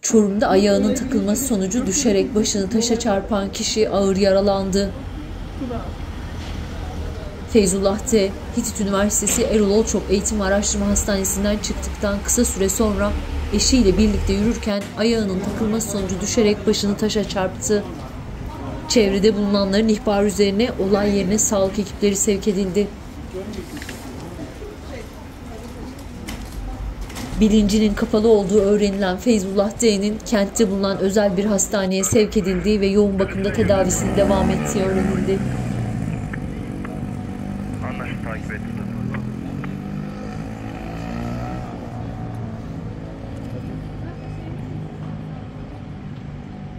Çorum'da ayağının takılması sonucu düşerek başını taşa çarpan kişi ağır yaralandı. Feyzullah T. Hitit Üniversitesi Erol Olçok Eğitim ve Araştırma Hastanesi'nden çıktıktan kısa süre sonra eşiyle birlikte yürürken ayağının takılması sonucu düşerek başını taşa çarptı. Çevrede bulunanların ihbarı üzerine olay yerine sağlık ekipleri sevk edildi. Bilincinin kapalı olduğu öğrenilen Feyzullah D'nin kentte bulunan özel bir hastaneye sevk edildiği ve yoğun bakımda tedavisinin devam ettiği öğrenildi. Anlaşıldı, takip ettim.